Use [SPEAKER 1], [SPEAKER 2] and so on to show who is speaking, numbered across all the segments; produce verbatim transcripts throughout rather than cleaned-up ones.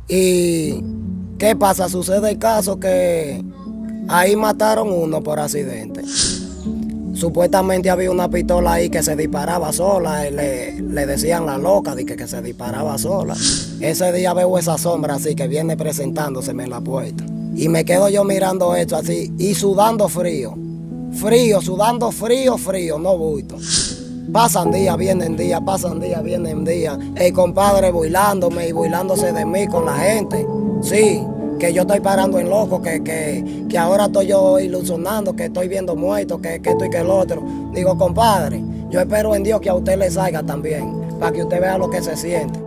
[SPEAKER 1] Y ¿qué pasa? Sucede el caso que ahí mataron uno por accidente. Supuestamente había una pistola ahí que se disparaba sola, y le, le decían la loca de que, que se disparaba sola. Ese día veo esa sombra así que viene presentándoseme en la puerta. Y me quedo yo mirando esto así y sudando frío. Frío, sudando frío, frío, no bulto. Pasan días, vienen días, pasan días, vienen días. El compadre burlándome y burlándose de mí con la gente. Sí, que yo estoy parando en loco, que, que, que ahora estoy yo ilusionando, que estoy viendo muertos, que, que esto y que el otro. Digo, compadre, yo espero en Dios que a usted le salga también, para que usted vea lo que se siente.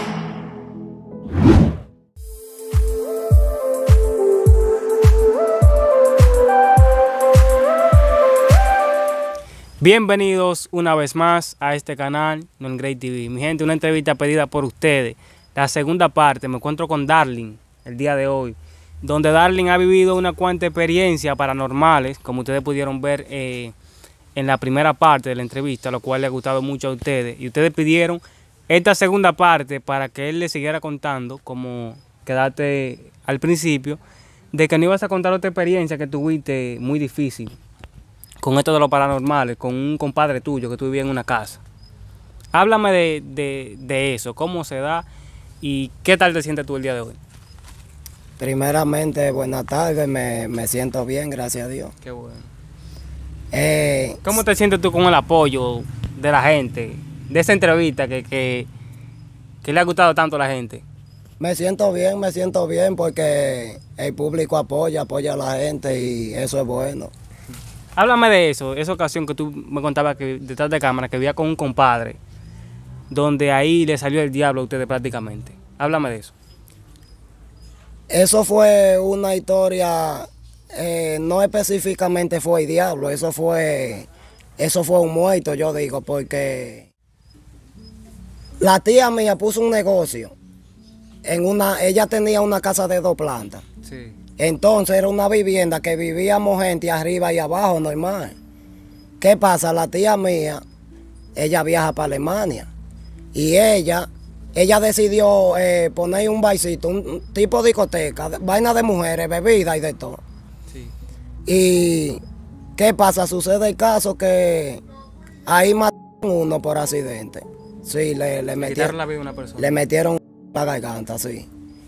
[SPEAKER 2] Bienvenidos una vez más a este canal, Non Great T V. Mi gente, una entrevista pedida por ustedes. La segunda parte, me encuentro con Darling el día de hoy, donde Darling ha vivido una cuanta experiencia paranormales, como ustedes pudieron ver eh, en la primera parte de la entrevista, lo cual le ha gustado mucho a ustedes. Y ustedes pidieron esta segunda parte para que él le siguiera contando, como quedaste al principio, de que no ibas a contar otra experiencia que tuviste muy difícil con esto de lo paranormales, con un compadre tuyo que tú vivías en una casa. Háblame de, de, de eso, cómo se da y qué tal te sientes tú el día de hoy.
[SPEAKER 1] Primeramente, buenas tardes, me, me siento bien, gracias a Dios.
[SPEAKER 2] Qué bueno.
[SPEAKER 1] Eh,
[SPEAKER 2] ¿Cómo te sientes tú con el apoyo de la gente, de esa entrevista que, que, que le ha gustado tanto a la gente?
[SPEAKER 1] Me siento bien, me siento bien porque el público apoya, apoya a la gente y eso es bueno.
[SPEAKER 2] Háblame de eso, esa ocasión que tú me contabas que detrás de cámara, que vivía con un compadre, donde ahí le salió el diablo a ustedes prácticamente. Háblame de eso.
[SPEAKER 1] Eso fue una historia, eh, no específicamente fue el diablo, eso fue, eso fue un muerto, yo digo, porque la tía mía puso un negocio, en una, ella tenía una casa de dos plantas.
[SPEAKER 2] Sí.
[SPEAKER 1] Entonces era una vivienda que vivíamos gente arriba y abajo, normal. ¿Qué pasa? La tía mía, ella viaja para Alemania y ella, ella decidió eh, poner un barcito, un tipo de discoteca, vaina de mujeres, bebida y de todo.
[SPEAKER 2] Sí.
[SPEAKER 1] Y ¿qué pasa? Sucede el caso que ahí mataron uno por accidente. Sí, le, le metieron
[SPEAKER 2] la vida a una persona.
[SPEAKER 1] Le metieron la garganta, sí.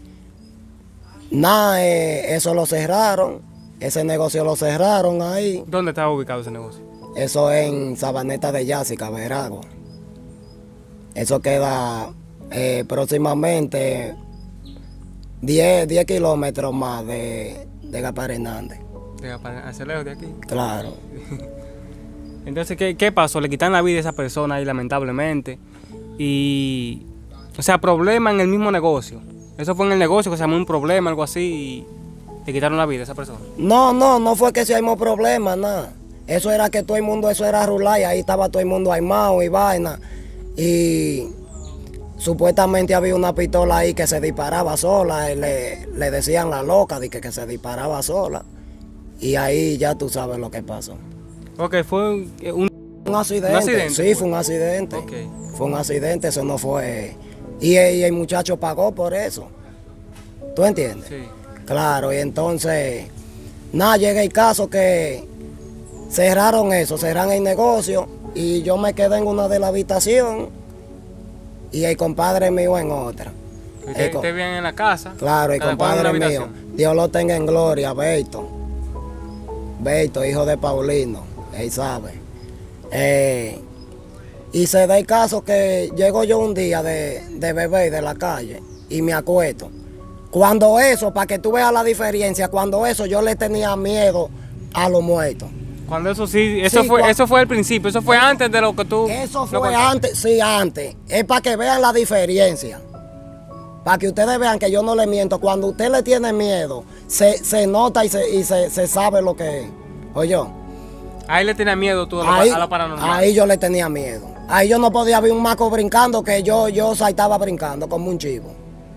[SPEAKER 1] Nada, eh, eso lo cerraron, ese negocio lo cerraron ahí.
[SPEAKER 2] ¿Dónde estaba ubicado ese negocio?
[SPEAKER 1] Eso en Sabaneta de Yásica, Verago. Eso queda eh, próximamente diez kilómetros más de, de Gaspar Hernández.
[SPEAKER 2] De Gaspar, hacia lejos de aquí.
[SPEAKER 1] Claro.
[SPEAKER 2] Entonces, ¿qué, ¿qué pasó? Le quitan la vida a esa persona ahí, lamentablemente. Y, o sea, problema en el mismo negocio. Eso fue en el negocio que se llamó un problema, algo así, y le quitaron la vida a esa persona.
[SPEAKER 1] No, no, no fue que se armó problema, nada. Eso era que todo el mundo, eso era rular, y ahí estaba todo el mundo armado y vaina. Y supuestamente había una pistola ahí que se disparaba sola, y le, le decían la loca de que, que se disparaba sola. Y ahí ya tú sabes lo que pasó.
[SPEAKER 2] Ok, fue un, un,
[SPEAKER 1] un accidente. ¿Un accidente? Sí, fue, fue un accidente.
[SPEAKER 2] Okay.
[SPEAKER 1] Fue un accidente, eso no fue... Y el, y el muchacho pagó por eso. ¿Tú entiendes?
[SPEAKER 2] Sí.
[SPEAKER 1] Claro, y entonces, nada, llega el caso que cerraron eso, cerraron el negocio y yo me quedé en una de la habitación y el compadre mío en otra.
[SPEAKER 2] ¿Usted, usted viene en la casa?
[SPEAKER 1] Claro, el compadre mío, Dios lo tenga en gloria, Beto. Beto, hijo de Paulino, él sabe. Eh, Y se da el caso que llego yo un día de, de bebé de la calle y me acuesto. Cuando eso, para que tú veas la diferencia, cuando eso yo le tenía miedo a los muertos.
[SPEAKER 2] Cuando eso sí, eso sí, fue cuando, eso fue el principio, eso fue eso, antes de lo que tú...
[SPEAKER 1] Eso fue antes, sí, antes. Es para que vean la diferencia. Para que ustedes vean que yo no le miento. Cuando usted le tiene miedo, se, se nota y, se, y se, se sabe lo que es. Oye.
[SPEAKER 2] Ahí le tenía miedo tú a,
[SPEAKER 1] ahí,
[SPEAKER 2] lo, a lo paranormal.
[SPEAKER 1] Ahí yo le tenía miedo. Ahí yo no podía ver un maco brincando que yo, yo estaba brincando como un chivo.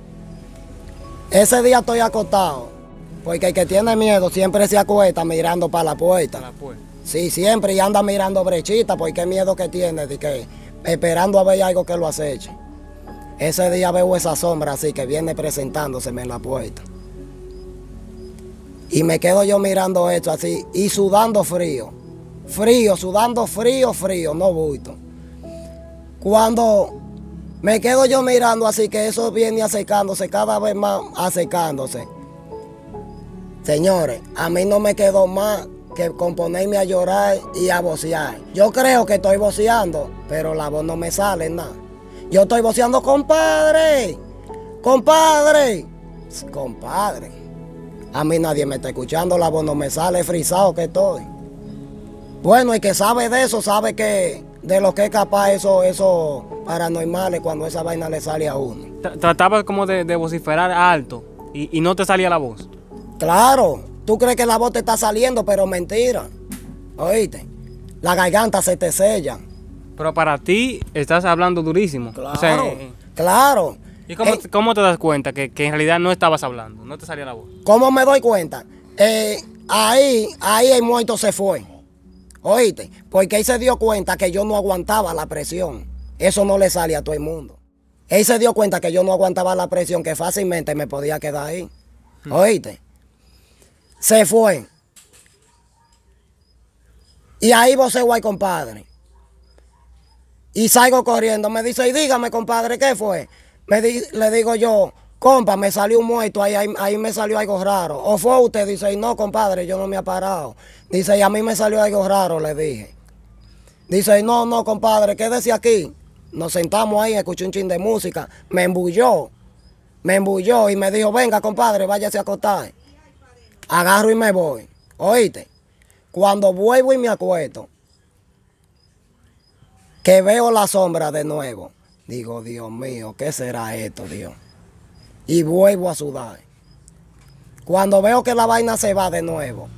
[SPEAKER 1] Ese día estoy acostado, porque el que tiene miedo siempre se acuesta mirando para la puerta.
[SPEAKER 2] Para la puerta.
[SPEAKER 1] Sí, siempre, y anda mirando brechita, porque el miedo que tiene, de que esperando a ver algo que lo aceche. Ese día veo esa sombra así que viene presentándoseme en la puerta. Y me quedo yo mirando esto así y sudando frío. Frío, sudando frío, frío, no bulto. Cuando me quedo yo mirando así que eso viene acercándose, cada vez más acercándose. Señores, a mí no me quedó más que con ponerme a llorar y a vocear. Yo creo que estoy voceando, pero la voz no me sale nada. Yo estoy voceando, compadre, compadre, compadre. A mí nadie me está escuchando, la voz no me sale, frisado que estoy. Bueno, el que sabe de eso, sabe que de lo que es capaz eso, esos paranormales cuando esa vaina le sale a uno.
[SPEAKER 2] Trataba como de, de vociferar alto y, y no te salía la voz.
[SPEAKER 1] Claro, tú crees que la voz te está saliendo, pero mentira. Oíste, la garganta se te sella.
[SPEAKER 2] Pero para ti estás hablando durísimo.
[SPEAKER 1] Claro,
[SPEAKER 2] o sea, eh,
[SPEAKER 1] claro.
[SPEAKER 2] ¿Y cómo,
[SPEAKER 1] Eh,
[SPEAKER 2] cómo te das cuenta que, que en realidad no estabas hablando, no te salía la voz?
[SPEAKER 1] ¿Cómo me doy cuenta? Eh, ahí, ahí el muerto se fue. Oíste, porque él se dio cuenta que yo no aguantaba la presión. Eso no le sale a todo el mundo. Él se dio cuenta que yo no aguantaba la presión, que fácilmente me podía quedar ahí. Oíste. Se fue. Y ahí voceo al compadre. Y salgo corriendo. Me dice, y dígame, compadre, ¿qué fue? Me di, le digo yo, compa, me salió un muerto, ahí, ahí, ahí me salió algo raro. ¿O fue usted? Dice, no, compadre, yo no me he parado. Dice, y a mí me salió algo raro, le dije. Dice, no, no, compadre, quédese aquí. Nos sentamos ahí, escuché un chin de música. Me embulló, me embulló y me dijo, venga, compadre, váyase a acostar. Agarro y me voy. Oíste, cuando vuelvo y me acuesto, que veo la sombra de nuevo, digo, Dios mío, ¿qué será esto, Dios? Y vuelvo a sudar. Cuando veo que la vaina se va de nuevo,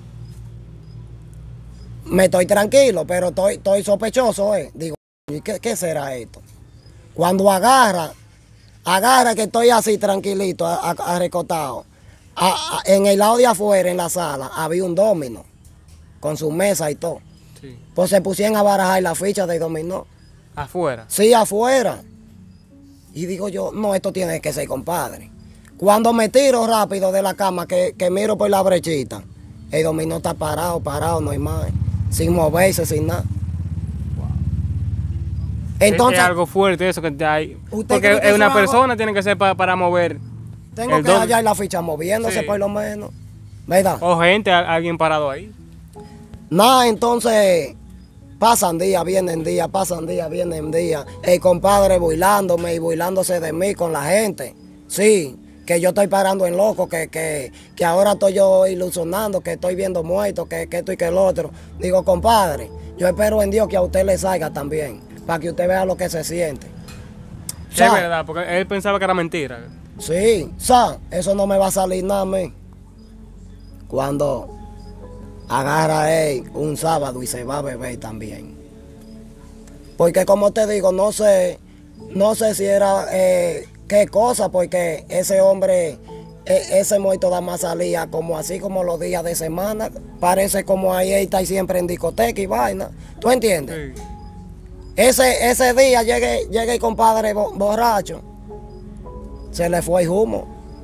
[SPEAKER 1] me estoy tranquilo, pero estoy, estoy sospechoso, ¿eh? Digo, ¿y qué, qué será esto? Cuando agarra, agarra que estoy así tranquilito, arrecotado. En el lado de afuera, en la sala, había un domino, con su mesa y todo. Sí. Pues se pusieron a barajar la ficha de dominó.
[SPEAKER 2] ¿Afuera?
[SPEAKER 1] Sí, afuera. Y digo yo, no, esto tiene que ser, compadre. Cuando me tiro rápido de la cama, que, que miro por la brechita, el dominó está parado, parado, no hay más. Sin moverse, sin nada.
[SPEAKER 2] Wow.
[SPEAKER 1] Entonces,
[SPEAKER 2] es, es algo fuerte eso que hay. Porque
[SPEAKER 1] que
[SPEAKER 2] es una
[SPEAKER 1] algo?
[SPEAKER 2] persona tiene que ser pa, para mover.
[SPEAKER 1] Tengo
[SPEAKER 2] el
[SPEAKER 1] que hallar la ficha moviéndose, sí, por lo menos. ¿Verdad?
[SPEAKER 2] O gente, alguien parado ahí.
[SPEAKER 1] Nada, entonces pasan días, vienen días, pasan días, vienen días. El compadre burlándome y burlándose de mí con la gente. Sí, que yo estoy parando en loco, que, que, que ahora estoy yo ilusionando, que estoy viendo muertos, que, que esto y que el otro. Digo, compadre, yo espero en Dios que a usted le salga también, para que usted vea lo que se siente.
[SPEAKER 2] Es verdad, porque él pensaba que era mentira.
[SPEAKER 1] Sí, o sea, eso no me va a salir nada a mí. Cuando agarra él un sábado y se va a beber también. Porque como te digo, no sé, no sé si era eh, qué cosa, porque ese hombre, eh, ese muerto nada más salía como así como los días de semana. Parece como ahí está siempre en discoteca y vaina. ¿Tú entiendes? Sí. Ese, ese día llegué, llegué el compadre borracho. Se le fue el humo.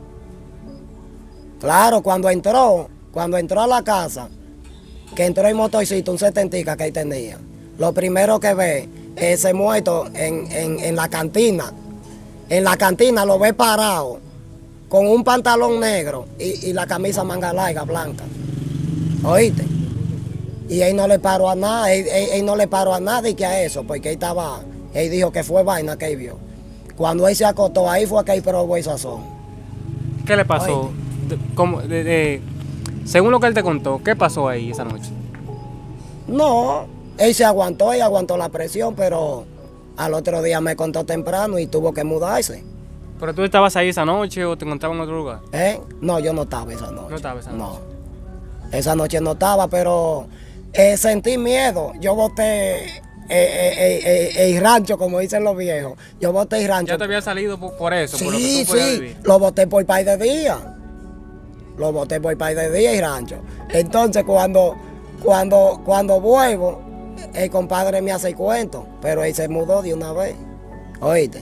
[SPEAKER 1] Claro, cuando entró, cuando entró a la casa, que entró el motorcito, un setentica que él tenía, lo primero que ve es ese muerto en, en, en la cantina. En la cantina lo ve parado, con un pantalón negro y, y la camisa manga larga, blanca. ¿Oíste? Y él no le paró a nada, él, él, él no le paró a nada y que a eso, porque él estaba, él dijo que fue vaina que él vio. Cuando él se acostó, ahí fue que él probó el sazón.
[SPEAKER 2] ¿Qué le pasó? De, como, de, de, según lo que él te contó, ¿qué pasó ahí esa noche?
[SPEAKER 1] No, él se aguantó y aguantó la presión, pero al otro día me contó temprano y tuvo que mudarse.
[SPEAKER 2] ¿Pero tú estabas ahí esa noche o te encontrabas en otro lugar?
[SPEAKER 1] ¿Eh? No, yo no estaba esa noche.
[SPEAKER 2] ¿No estaba esa noche?
[SPEAKER 1] No, esa noche no estaba, pero eh, sentí miedo. Yo boté... Eh, eh, eh, eh, el rancho, como dicen los viejos. Yo boté el rancho.
[SPEAKER 2] ¿Ya te había salido por, por eso?
[SPEAKER 1] Sí,
[SPEAKER 2] por lo que tú
[SPEAKER 1] sí,
[SPEAKER 2] vivir?
[SPEAKER 1] Lo boté por par de días. Lo boté por par de días el rancho. Entonces cuando, cuando, cuando vuelvo, el compadre me hace el cuento, pero él se mudó de una vez. Oíste,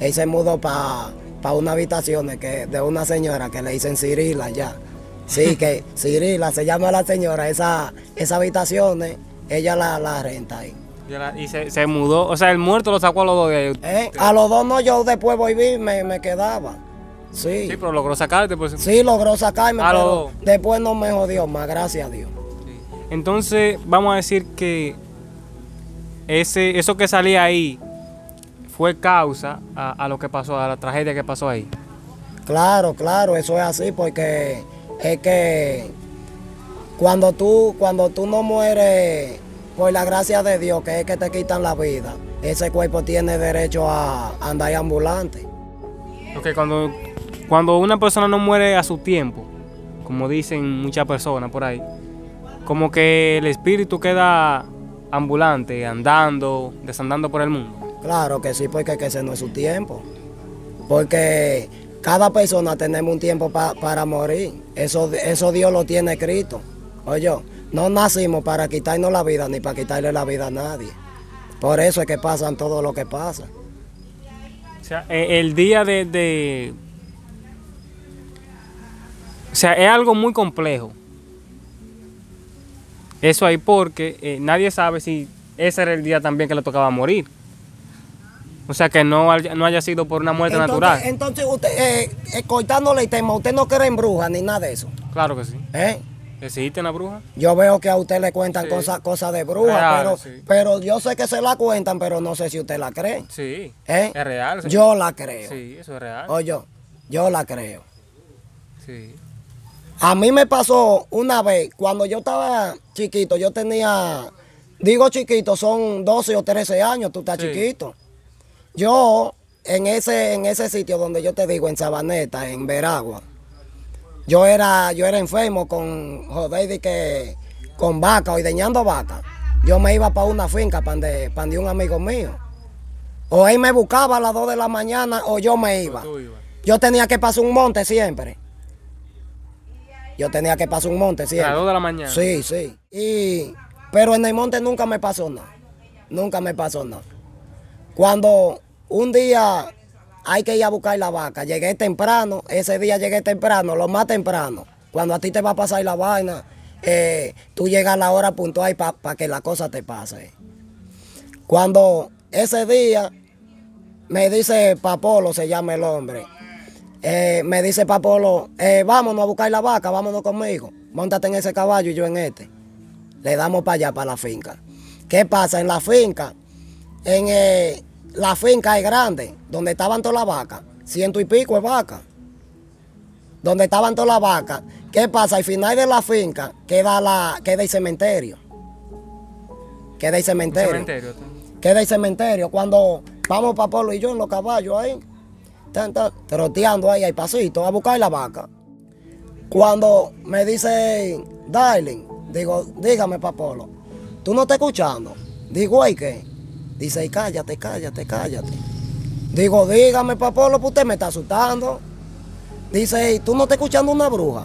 [SPEAKER 1] él se mudó para pa una habitación que, de una señora que le dicen Cirila ya. Sí, que Cirila se llama la señora, esa, esa habitaciones, ella la, la renta ahí.
[SPEAKER 2] Y se, se mudó, o sea, el muerto lo sacó a los dos de ahí.
[SPEAKER 1] ¿Eh? A los dos no, yo después volví, me, me quedaba. Sí.
[SPEAKER 2] Sí, pero logró sacarte. Pues.
[SPEAKER 1] Sí, logró sacarme,
[SPEAKER 2] a
[SPEAKER 1] pero
[SPEAKER 2] los...
[SPEAKER 1] después no me jodió más, gracias a Dios.
[SPEAKER 2] Sí. Entonces, vamos a decir que ese, eso que salía ahí fue causa a, a lo que pasó, a la tragedia que pasó ahí.
[SPEAKER 1] Claro, claro, eso es así, porque es que cuando tú, cuando tú no mueres por la gracia de Dios, que es que te quitan la vida, ese cuerpo tiene derecho a andar ambulante.
[SPEAKER 2] Okay, cuando, cuando una persona no muere a su tiempo, como dicen muchas personas por ahí, como que el espíritu queda ambulante, andando, desandando por el mundo.
[SPEAKER 1] Claro que sí, porque que ese no es su tiempo. Porque cada persona tenemos un tiempo pa, para morir. Eso, eso Dios lo tiene escrito. Oye, no nacimos para quitarnos la vida ni para quitarle la vida a nadie. Por eso es que pasan todo lo que pasa.
[SPEAKER 2] O sea, el día de... de... O sea, es algo muy complejo. Eso ahí porque eh, nadie sabe si ese era el día también que le tocaba morir. O sea, que no, no haya sido por una muerte
[SPEAKER 1] entonces,
[SPEAKER 2] natural.
[SPEAKER 1] Entonces, usted, eh, eh, cortándole el tema, ¿usted no cree en brujas ni nada de eso?
[SPEAKER 2] Claro que sí.
[SPEAKER 1] ¿Eh?
[SPEAKER 2] ¿Existe la bruja?
[SPEAKER 1] Yo veo que a usted le cuentan
[SPEAKER 2] sí.
[SPEAKER 1] cosas cosas de brujas,
[SPEAKER 2] real,
[SPEAKER 1] pero,
[SPEAKER 2] sí.
[SPEAKER 1] pero yo sé que se la cuentan, pero no sé si usted la cree.
[SPEAKER 2] Sí,
[SPEAKER 1] ¿Eh?
[SPEAKER 2] es real. Sí.
[SPEAKER 1] Yo la creo.
[SPEAKER 2] Sí, eso es real.
[SPEAKER 1] Oye, yo la creo.
[SPEAKER 2] Sí.
[SPEAKER 1] A mí me pasó una vez, cuando yo estaba chiquito, yo tenía, digo chiquito, son doce o trece años, tú estás sí. chiquito. Yo, en ese, en ese sitio donde yo te digo, en Sabaneta, en Veragua, yo era, yo era enfermo con joder de que, con vaca, ordeñando vaca. Yo me iba para una finca, para de, pa de un amigo mío. O él me buscaba a las dos de la mañana o yo me iba. Yo tenía que pasar un monte siempre. Yo tenía que pasar un monte siempre.
[SPEAKER 2] ¿A las dos de la mañana?
[SPEAKER 1] Sí, sí. Y, pero en el monte nunca me pasó nada. Nunca me pasó nada. Cuando un día hay que ir a buscar la vaca, llegué temprano, ese día llegué temprano, lo más temprano. Cuando a ti te va a pasar la vaina, eh, tú llegas a la hora puntual para pa que la cosa te pase. Cuando ese día me dice Papolo, se llama el hombre, eh, me dice Papolo, eh, vámonos a buscar la vaca, vámonos conmigo, móntate en ese caballo y yo en este. Le damos para allá, para la finca. ¿Qué pasa? En la finca, en eh, la finca es grande, donde estaban todas las vacas, ciento y pico de vacas. Donde estaban todas las vacas. ¿Qué pasa? Al final de la finca queda, la, queda el cementerio. Queda el cementerio.
[SPEAKER 2] cementerio
[SPEAKER 1] queda el cementerio. Cuando vamos Papolo y yo en los caballos ahí, tan, tan, troteando ahí al pasito a buscar la vaca. Cuando me dice, Darling, digo, dígame Papolo, ¿tú no estás escuchando? Digo, ¿y qué? Dice, cállate, cállate, cállate. Digo, dígame Papolo, pues usted me está asustando. Dice, ¿tú no estás escuchando una bruja?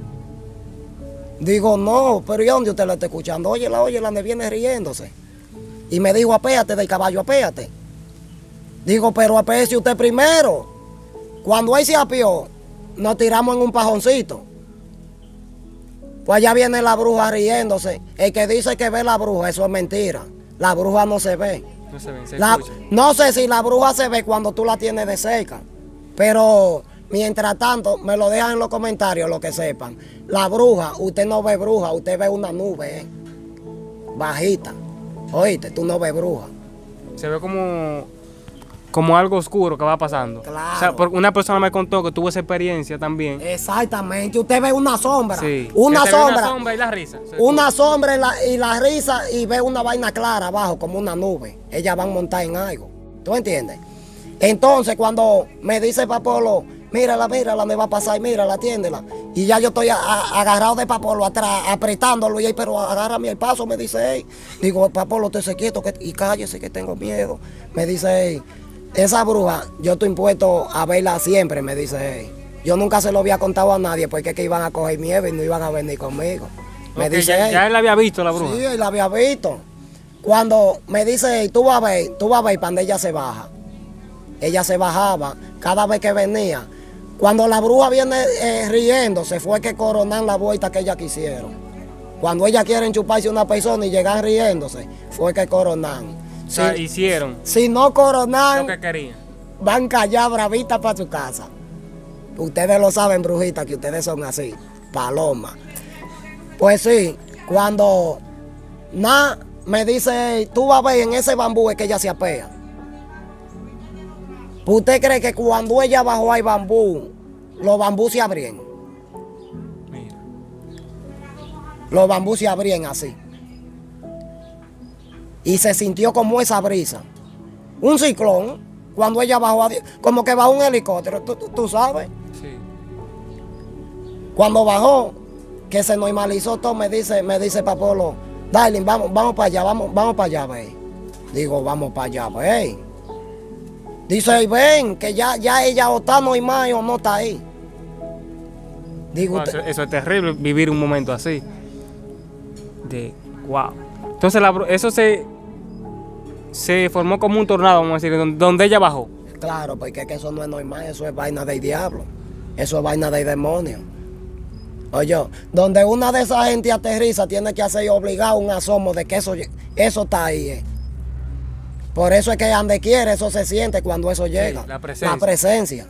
[SPEAKER 1] Digo, no, pero ¿y dónde usted la está escuchando? Óyela, óyela, me viene riéndose. Y me dijo, apéate del caballo, apéate. Digo, pero apéese usted primero. Cuando él se apió, nos tiramos en un pajoncito. Pues allá viene la bruja riéndose. El que dice que ve la bruja, eso es mentira. La bruja no se ve.
[SPEAKER 2] No se ve, se
[SPEAKER 1] la,
[SPEAKER 2] escucha.
[SPEAKER 1] No sé si la bruja se ve cuando tú la tienes de cerca. Pero mientras tanto, me lo dejan en los comentarios, lo que sepan. La bruja, usted no ve bruja, usted ve una nube, ¿eh? Bajita. Oíste, tú no ves bruja.
[SPEAKER 2] Se ve como, como algo oscuro que va pasando.
[SPEAKER 1] Claro.
[SPEAKER 2] O sea, porque una persona me contó que tuvo esa experiencia también.
[SPEAKER 1] Exactamente. Usted ve una sombra.
[SPEAKER 2] Sí.
[SPEAKER 1] Una sombra.
[SPEAKER 2] Una sombra y la risa.
[SPEAKER 1] Una sombra y la, y la risa y ve una vaina clara abajo, como una nube. Ellas van montadas en algo. ¿Tú entiendes? Entonces, cuando me dice Papolo, mírala, mírala, me va a pasar, mírala, atiéndela. Y ya yo estoy a, a, agarrado de Papolo atrás, apretándolo, y él, pero agárrame el paso, me dice él. Digo, Papolo, esté quieto que, y cállese que tengo miedo. Me dice él, esa bruja, yo estoy impuesto a verla siempre, me dice él. Yo nunca se lo había contado a nadie porque es que iban a coger miedo y no iban a venir conmigo. Me
[SPEAKER 2] okay,
[SPEAKER 1] dice
[SPEAKER 2] ya,
[SPEAKER 1] él.
[SPEAKER 2] Ya él la había visto, la bruja.
[SPEAKER 1] Sí, él la había visto. Cuando me dice él, tú vas a ver, tú vas a ver para donde ella se baja. ella se bajaba cada vez que venía. Cuando la bruja viene eh, riéndose, fue que coronan la vuelta que ella quisieron. Cuando ellas quieren chuparse una persona y llegan riéndose, fue que coronan.
[SPEAKER 2] O sea,
[SPEAKER 1] si,
[SPEAKER 2] hicieron
[SPEAKER 1] si no coronan,
[SPEAKER 2] lo que querían.
[SPEAKER 1] Van callar bravita para su casa. Ustedes lo saben, brujitas, que ustedes son así, paloma. Pues sí, cuando nada me dice, tú vas a ver en ese bambú es que ella se apea. ¿Usted cree que cuando ella bajó al bambú, los bambús se abrían?
[SPEAKER 2] Mira.
[SPEAKER 1] Los bambús se abrían así. Y se sintió como esa brisa. Un ciclón, cuando ella bajó, como que bajó un helicóptero, ¿tú, tú, tú sabes?
[SPEAKER 2] Sí.
[SPEAKER 1] Cuando bajó, que se normalizó todo, me dice, me dice Papolo, Darling, vamos, vamos para allá, vamos, vamos para allá, ve. Digo, vamos para allá, ve. Dice, ven, que ya, ya ella o está normal o no está ahí. Digo,
[SPEAKER 2] Wow, eso, eso es terrible, vivir un momento así. De, wow. Entonces, la, eso se, se formó como un tornado, vamos a decir, donde, donde ella bajó.
[SPEAKER 1] Claro, porque es que eso no es normal, eso es vaina del diablo. Eso es vaina del demonio. Oye, donde una de esas gente aterriza, tiene que hacer obligado un asomo de que eso, eso está ahí. Eh. Por eso es que donde quiere, eso se siente cuando eso llega.
[SPEAKER 2] Sí, la presencia.
[SPEAKER 1] La presencia.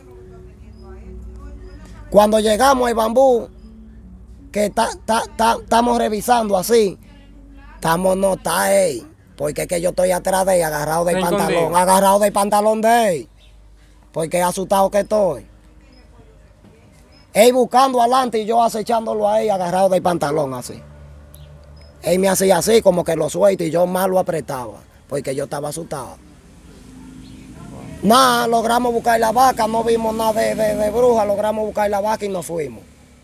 [SPEAKER 1] Cuando llegamos al bambú, que estamos revisando así, estamos no está ahí. Porque es que yo estoy atrás de él, agarrado del pantalón,
[SPEAKER 2] contigo.
[SPEAKER 1] agarrado del pantalón de él. Porque asustado que estoy. Él buscando adelante y yo acechándolo ahí, agarrado del pantalón así. Él me hacía así, como que lo suelta y yo más lo apretaba, porque yo estaba asustado. Nada, logramos buscar la vaca, no vimos nada de, de, de bruja, logramos buscar la vaca y nos fuimos.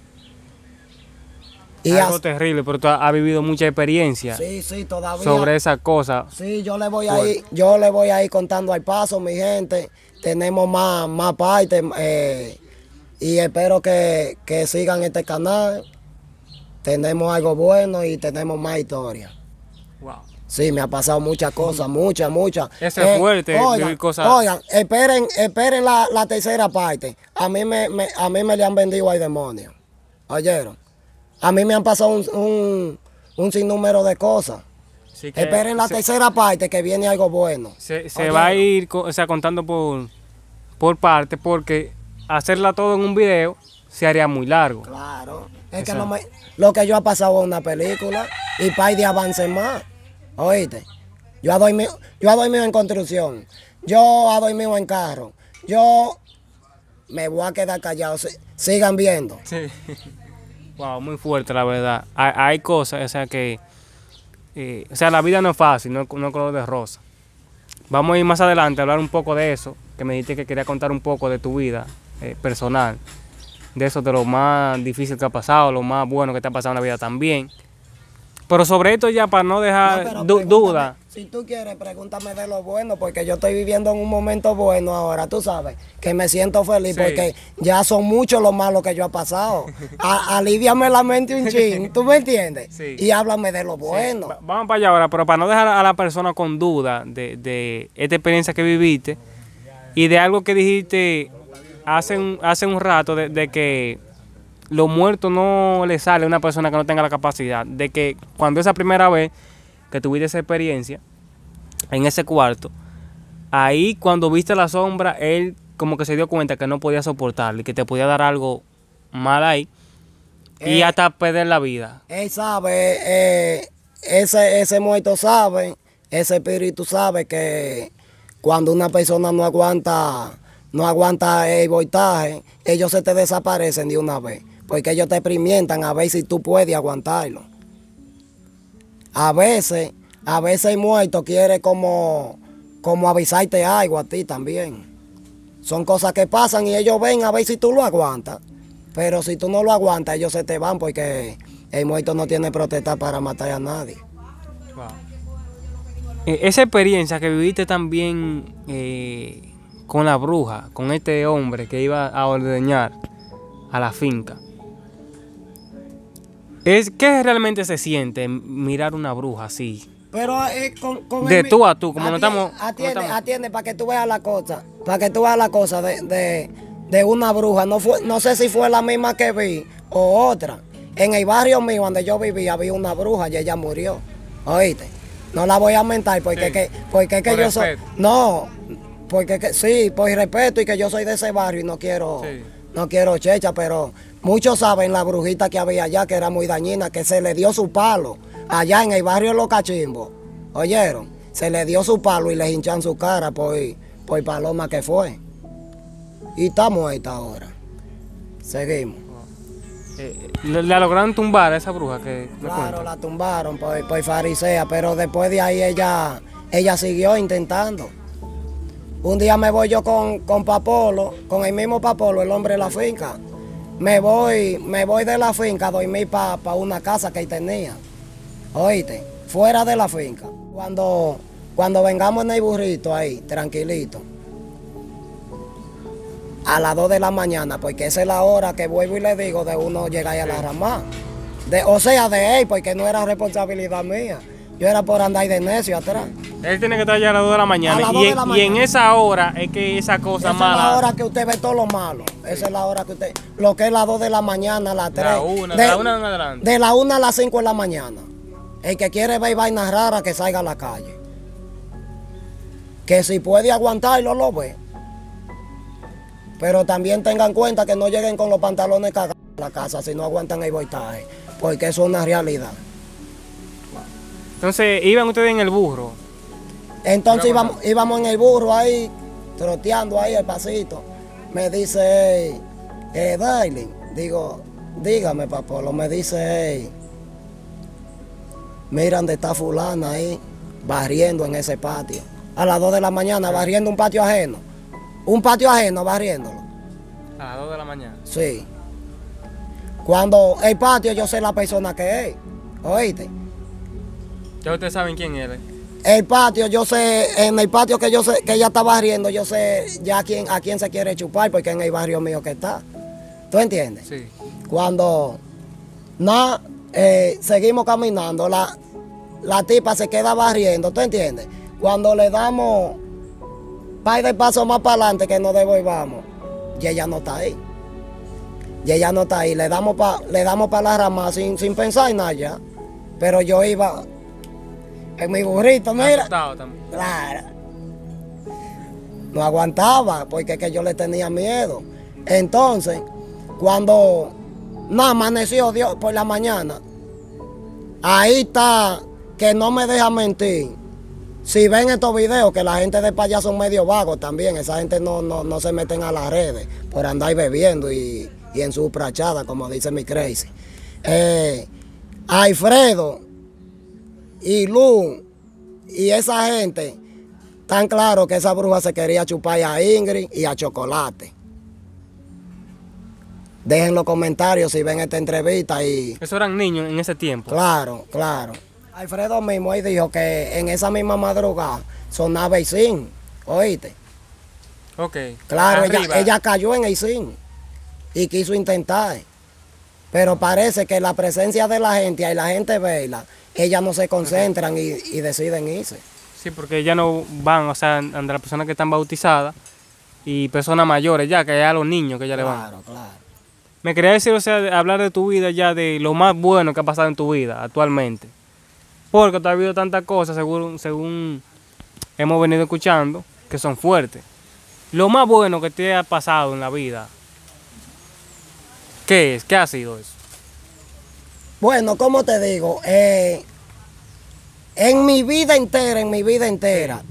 [SPEAKER 1] Y
[SPEAKER 2] Algo
[SPEAKER 1] as...
[SPEAKER 2] terrible, pero tú has vivido mucha experiencia.
[SPEAKER 1] Sí, sí, todavía.
[SPEAKER 2] Sobre esa cosa.
[SPEAKER 1] Sí, yo le voy a ir, yo le voy a ir contando al paso, mi gente. Tenemos más, más partes eh, y espero que, que sigan este canal. Tenemos algo bueno y tenemos más historia.
[SPEAKER 2] Wow.
[SPEAKER 1] Sí, me ha pasado muchas cosas, muchas, muchas.
[SPEAKER 2] Eso es fuerte,
[SPEAKER 1] oigan,
[SPEAKER 2] vivir cosas.
[SPEAKER 1] Oigan, esperen, esperen la, la tercera parte. A mí me, me, a mí me le han vendido al demonio. ¿Oyeron? A mí me han pasado un, un, un sinnúmero de cosas.
[SPEAKER 2] Sí que
[SPEAKER 1] esperen la
[SPEAKER 2] se,
[SPEAKER 1] tercera parte que viene algo bueno.
[SPEAKER 2] Se, se va a ir, o sea, contando por, por parte, porque hacerla todo en un video se haría muy largo.
[SPEAKER 1] Claro. Es que lo, me, lo que yo ha pasado en una película y para de avance más. ¿Oíste? Yo he dormido, yo he dormido en construcción. Yo he dormido en carro. Yo me voy a quedar callado. Sigan viendo.
[SPEAKER 2] Sí. Wow, muy fuerte la verdad. Hay, hay cosas, o sea que, eh, o sea, la vida no es fácil, no, no es color de rosa. Vamos a ir más adelante a hablar un poco de eso, que me dijiste que quería contar un poco de tu vida eh, personal, de eso, de lo más difícil que ha pasado, lo más bueno que te ha pasado en la vida también. Pero sobre esto ya para no dejar
[SPEAKER 1] no,
[SPEAKER 2] du duda.
[SPEAKER 1] Si tú quieres, pregúntame de lo bueno, porque yo estoy viviendo en un momento bueno ahora, tú sabes, que me siento feliz, sí. Porque ya son muchos los malos que yo he pasado. A, aliviame la mente un chin, ¿tú me entiendes? Sí. Y háblame de lo bueno.
[SPEAKER 2] Sí. Vamos para allá ahora, pero para no dejar a la persona con duda de, de esta experiencia que viviste y de algo que dijiste hace un, hace un rato, de, de que lo muerto no le sale a una persona que no tenga la capacidad, de que cuando esa primera vez que tuviste esa experiencia en ese cuarto, ahí cuando viste la sombra, él como que se dio cuenta que no podía soportarlo y que te podía dar algo mal ahí eh, y hasta perder la vida.
[SPEAKER 1] Él sabe, eh, ese, ese muerto sabe, ese espíritu sabe que cuando una persona no aguanta, no aguanta el voltaje, ellos se te desaparecen de una vez. Porque ellos te experimentan a ver si tú puedes aguantarlo. A veces, a veces el muerto quiere como, como avisarte algo a ti también. Son cosas que pasan y ellos ven a ver si tú lo aguantas. Pero si tú no lo aguantas, ellos se te van porque el muerto no tiene protesta para matar a nadie.
[SPEAKER 2] Wow. Esa experiencia que viviste también eh, con la bruja, con este hombre que iba a ordeñar a la finca. Es, ¿qué realmente se siente mirar una bruja así,
[SPEAKER 1] Pero eh, con, con
[SPEAKER 2] De
[SPEAKER 1] el-
[SPEAKER 2] tú a tú, como no
[SPEAKER 1] atiende,
[SPEAKER 2] estamos... como
[SPEAKER 1] Atiende,
[SPEAKER 2] estamos-
[SPEAKER 1] atiende para que tú veas la cosa. Para que tú veas la cosa de, de, de una bruja. No, fue, no sé si fue la misma que vi o otra. En el barrio mío donde yo vivía había una bruja y ella murió. ¿Oíste? No la voy a mentar porque,
[SPEAKER 2] Sí.
[SPEAKER 1] que, porque que
[SPEAKER 2] Por
[SPEAKER 1] yo soy...
[SPEAKER 2] respeto.
[SPEAKER 1] No, porque que, sí, por respeto y que yo soy de ese barrio y no quiero...
[SPEAKER 2] Sí.
[SPEAKER 1] No quiero checha, pero muchos saben la brujita que había allá, que era muy dañina, que se le dio su palo allá en el barrio Los Cachimbos. ¿Oyeron? Se le dio su palo y le hinchan su cara por, por paloma que fue. Y está muerta ahora. Seguimos.
[SPEAKER 2] Eh, ¿le- ¿La lograron tumbar a esa bruja que me
[SPEAKER 1] Claro,
[SPEAKER 2] cuenta?
[SPEAKER 1] la tumbaron por, por farisea, pero después de ahí ella, ella siguió intentando. Un día me voy yo con, con Papolo, con el mismo Papolo, el hombre de la finca. Me voy, me voy de la finca a dormir para pa una casa que él tenía. Oíste, fuera de la finca. Cuando, cuando vengamos en el burrito ahí, tranquilito. A las dos de la mañana, porque esa es la hora que vuelvo y le digo de uno llegar a la rama. De, o sea, de él, porque no era responsabilidad mía. Yo era por andar de necio atrás.
[SPEAKER 2] Él tiene que estar ya a las dos de la mañana.
[SPEAKER 1] A las
[SPEAKER 2] y,
[SPEAKER 1] dos de
[SPEAKER 2] en,
[SPEAKER 1] la
[SPEAKER 2] y en
[SPEAKER 1] mañana.
[SPEAKER 2] esa hora es que esa cosa
[SPEAKER 1] Esa
[SPEAKER 2] mala...
[SPEAKER 1] es la hora que usted ve todo lo malo. Esa es la hora que usted... Lo que es las dos de la mañana, las tres.
[SPEAKER 2] La una, de la una en adelante.
[SPEAKER 1] De la una a las cinco de la mañana. El que quiere ver vainas raras, que salga a la calle. Que si puede aguantarlo, lo ve. Pero también tengan en cuenta que no lleguen con los pantalones cagados a la casa si no aguantan el voltaje. Porque eso es una realidad.
[SPEAKER 2] Entonces, iban ustedes en el burro.
[SPEAKER 1] Entonces
[SPEAKER 2] Pero,
[SPEAKER 1] íbamos, íbamos en el burro ahí, troteando ahí el pasito. Me dice, eh, Darling, digo, dígame, Papolo, me dice, "Ey, mira dónde está fulana ahí, barriendo en ese patio. A las dos de la mañana, barriendo un patio ajeno. Un patio ajeno, barriéndolo.
[SPEAKER 2] A las dos de la mañana.
[SPEAKER 1] Sí. Cuando el patio, yo sé la persona que es. ¿Oíste?
[SPEAKER 2] Ya ustedes saben quién es.
[SPEAKER 1] El patio, yo sé, en el patio que yo sé que ella está barriendo, yo sé ya a quién, a quién se quiere chupar, porque en el barrio mío que está. ¿Tú entiendes?
[SPEAKER 2] Sí.
[SPEAKER 1] Cuando nada, eh, seguimos caminando, la, la tipa se queda barriendo, ¿tú entiendes? Cuando le damos par de pasos más para adelante que nos devolvamos, y ella no está ahí. Y ella no está ahí, le damos para le damos para la rama sin, sin pensar en nada ya. Pero yo iba en mi burrito, mira.
[SPEAKER 2] Asustado también.
[SPEAKER 1] Claro. No aguantaba porque es que yo le tenía miedo. Entonces, cuando no amaneció Dios por la mañana, ahí está, que no me deja mentir. Si ven estos videos, que la gente de allá son medio vagos también, esa gente no, no, no se meten a las redes por andar bebiendo y, y en su prachada, como dice mi crazy. Eh, Alfredo y Lu y esa gente, tan claro que esa bruja se quería chupar a Ingrid y a Chocolate. Dejen los comentarios si ven esta entrevista y...
[SPEAKER 2] Esos eran niños en ese tiempo.
[SPEAKER 1] Claro, claro. Alfredo mismo ahí dijo que en esa misma madrugada sonaba el zinc, ¿oíste?
[SPEAKER 2] Ok.
[SPEAKER 1] Claro, ella,
[SPEAKER 2] Arriba.
[SPEAKER 1] ella cayó en el zinc y quiso intentar. Pero parece que la presencia de la gente y la gente vela, ellas no se concentran y, y deciden irse.
[SPEAKER 2] Sí, porque ya no van, o sea, entre las personas que están bautizadas y personas mayores ya, que ya los niños que ya le van.
[SPEAKER 1] Claro, claro.
[SPEAKER 2] Me quería decir, o sea, de hablar de tu vida ya, de lo más bueno que ha pasado en tu vida actualmente. Porque te ha habido tantas cosas, según, según hemos venido escuchando, que son fuertes. Lo más bueno que te ha pasado en la vida, ¿qué es? ¿Qué ha sido eso?
[SPEAKER 1] Bueno, como te digo, eh, en mi vida entera, en mi vida entera,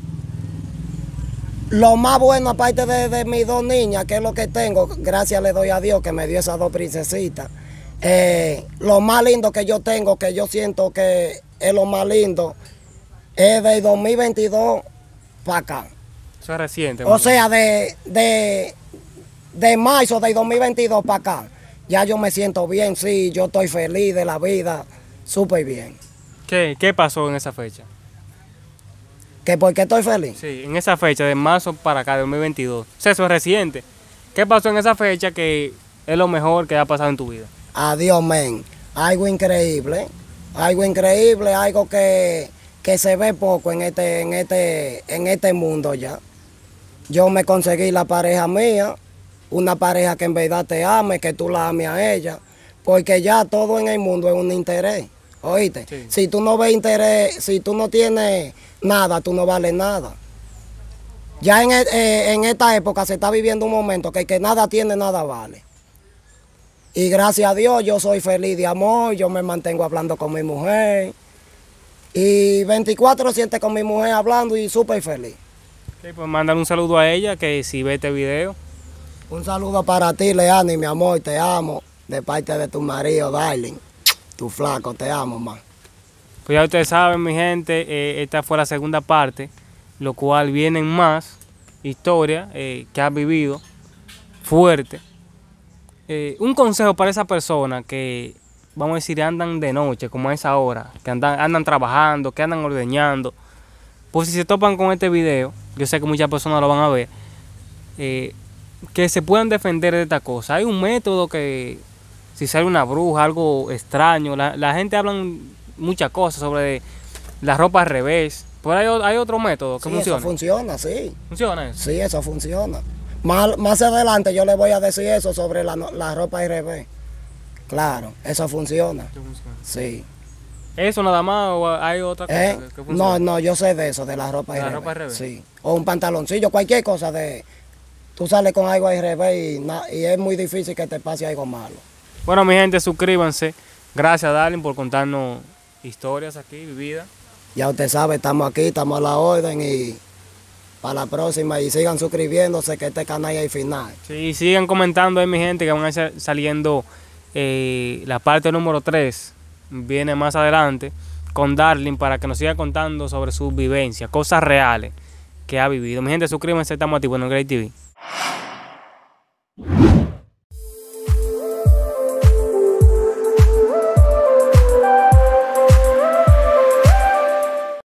[SPEAKER 1] lo más bueno, aparte de, de mis dos niñas, que es lo que tengo, gracias le doy a Dios que me dio esas dos princesitas. Eh, lo más lindo que yo tengo, que yo siento que es lo más lindo, es del dos mil veintidós para acá.
[SPEAKER 2] Eso es reciente.
[SPEAKER 1] O sea, de, de, de marzo del dos mil veintidós para acá, ya yo me siento bien, sí, yo estoy feliz de la vida, súper bien.
[SPEAKER 2] ¿Qué, ¿Qué pasó en esa fecha?
[SPEAKER 1] ¿Que por qué estoy feliz?
[SPEAKER 2] Sí, en esa fecha, de marzo para acá, de dos mil veintidós. O sea, eso es reciente. ¿Qué pasó en esa fecha que es lo mejor que ha pasado en tu vida?
[SPEAKER 1] Adiós, men. Algo increíble, algo increíble, algo que, que se ve poco en este, en este, en este mundo ya. Yo me conseguí la pareja mía, una pareja que en verdad te ame, que tú la ames a ella, porque ya todo en el mundo es un interés, ¿oíste? Sí. Si tú no ves interés, si tú no tienes nada, tú no vales nada. Ya en, eh, en esta época se está viviendo un momento que el que nada tiene, nada vale. Y gracias a Dios yo soy feliz de amor, yo me mantengo hablando con mi mujer. Y veinticuatro siete con mi mujer hablando y súper feliz.
[SPEAKER 2] Okay, pues mándale un saludo a ella que si ve este video.
[SPEAKER 1] Un saludo para ti, Leani, mi amor, te amo. De parte de tu marido, Darling. Tu flaco, te amo, man.
[SPEAKER 2] Pues ya ustedes saben, mi gente, eh, esta fue la segunda parte, lo cual vienen más historias eh, que has vivido, fuerte. Eh, un consejo para esa persona que, vamos a decir, andan de noche, como a esa hora, que andan, andan trabajando, que andan ordeñando. Pues si se topan con este video, yo sé que muchas personas lo van a ver, eh, que se puedan defender de esta cosa. Hay un método que, si sale una bruja, algo extraño, la, la gente habla muchas cosas sobre la ropa al revés. Pero hay, hay otro método que
[SPEAKER 1] sí,
[SPEAKER 2] funciona.
[SPEAKER 1] Eso funciona, sí.
[SPEAKER 2] ¿Funciona eso?
[SPEAKER 1] Sí, eso funciona. Más, más adelante yo le voy a decir eso sobre la, la ropa al revés. Claro, eso funciona. ¿Eso funciona? Sí.
[SPEAKER 2] ¿Eso nada más o hay otra cosa
[SPEAKER 1] ¿Eh?
[SPEAKER 2] que funciona?
[SPEAKER 1] No, no, yo sé de eso, de la ropa al revés. ropa al revés. Sí. O un pantaloncillo, cualquier cosa de... Tú sales con algo al revés y, na, y es muy difícil que te pase algo malo.
[SPEAKER 2] Bueno, mi gente, suscríbanse. Gracias, Darling, por contarnos historias aquí, vividas.
[SPEAKER 1] Ya usted sabe, estamos aquí, estamos a la orden y para la próxima. Y sigan suscribiéndose que este canal es el final.
[SPEAKER 2] Sí, sigan comentando ahí, mi gente, que van a estar saliendo eh, la parte número tres. Viene más adelante con Darling para que nos siga contando sobre sus vivencias, cosas reales que ha vivido. Mi gente, suscríbanse, estamos activos en el Grey T V.